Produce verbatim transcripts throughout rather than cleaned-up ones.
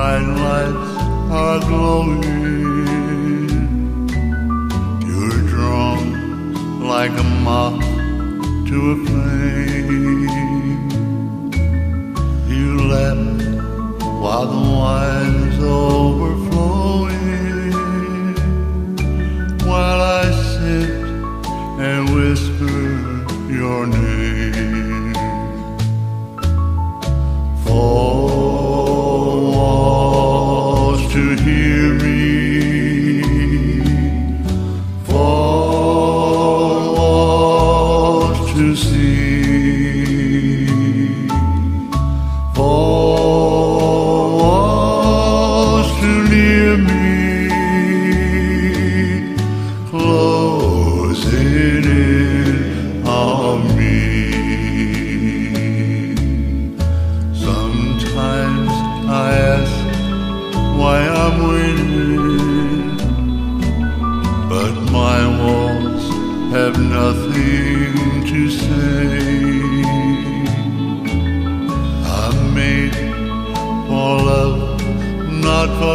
bright lights are glowing. You're drawn like a moth to a flame. You left while the wine is overflowing, while I sit and whisper your name. Four walls to hear me, four walls to see, four walls too near me, closing in on me. Sometimes I ask why I'm waiting, but my walls have nothing to say. I'm made for love, not for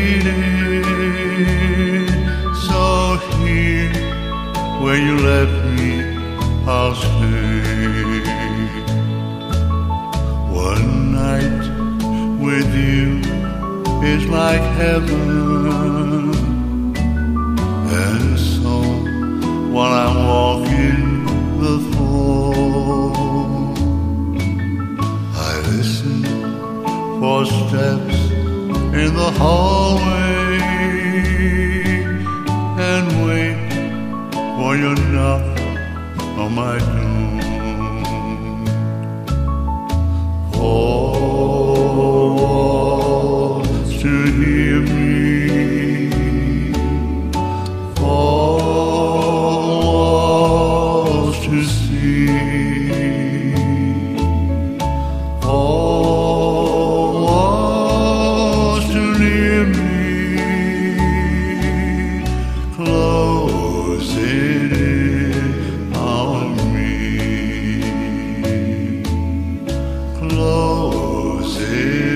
hating. So here, where you left me, I'll stay. One night with you is like heaven, and so while I'm walking the floor, I listen for steps in the hallway and wait for your knock on my door. Four walls to hear me, four walls to see, four walls too near me, closing in on me, closing